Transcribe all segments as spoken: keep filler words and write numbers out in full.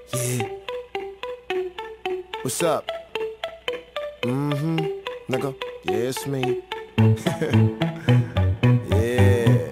Yeah. What's up? Mm-hmm. Nigga. Yeah, it's me. Yeah.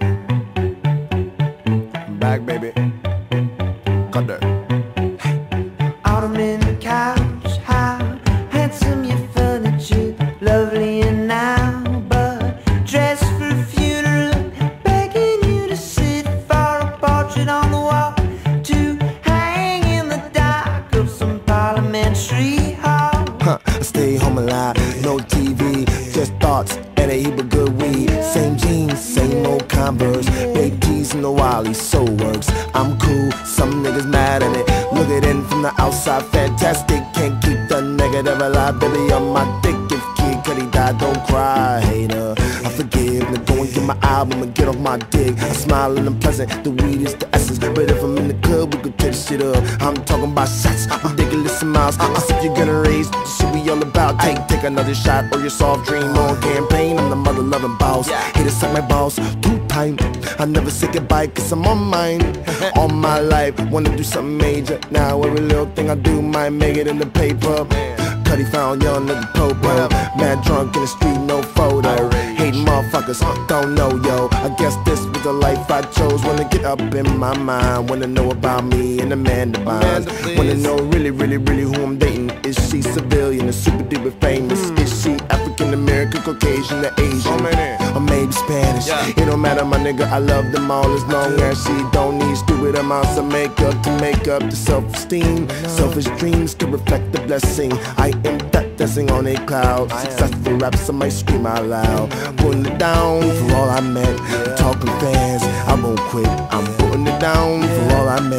I'm back, baby. Cut that. Ottoman couch, how handsome your furniture, lovely and now, but dressed for a funeral, begging you to sit for a portrait on the wall, to hang in the dark of some parliamentary hall. Huh, I stay home alive, no T V, just thoughts and a heap of good weed. Same jeans, same old Converse, baked tees and the Wally soul works. I'm cool, some niggas mad at it. Look it in from the outside, fantastic. Can't keep the negative alive, baby, on my dick. If Kid Cudi died, don't cry, hater. I forgive, now go and get my album and get off my dick. I smile and I'm pleasant, the weed is the essence. But if I'm in the club, we could tear the shit up. I'm talking about shots, ridiculous amounts. I said you're gonna raise, this shit we all about. Take, take another shot or your soft dream on campaign. I'm the mother loving boss, hate to suck my balls too tight. I never say goodbye cause I'm on mine. All my life, wanna do something major. Now every little thing I do might make it in the paper. Cudi found young nigga popo, mad drunk in the street, no photo. Hating motherfuckers, don't know yo. I guess this was the life I chose. Wanna get up in my mind, wanna know about me and Amanda Bynes. Wanna know really, really, really who I'm dating. Is she civilian or super duper famous? Mm. Is she African American, Caucasian, or Asian? Or maybe Spanish? Yeah. It don't matter, my nigga, I love them all as long as she don't need stupid amounts of makeup to make up the self-esteem. Selfish dreams to reflect the blessing. I am that dancing on a cloud. Successful raps, I might scream out loud. Putting it down for all I meant. Talking fans, I won't quit. I'm putting it down for all I meant.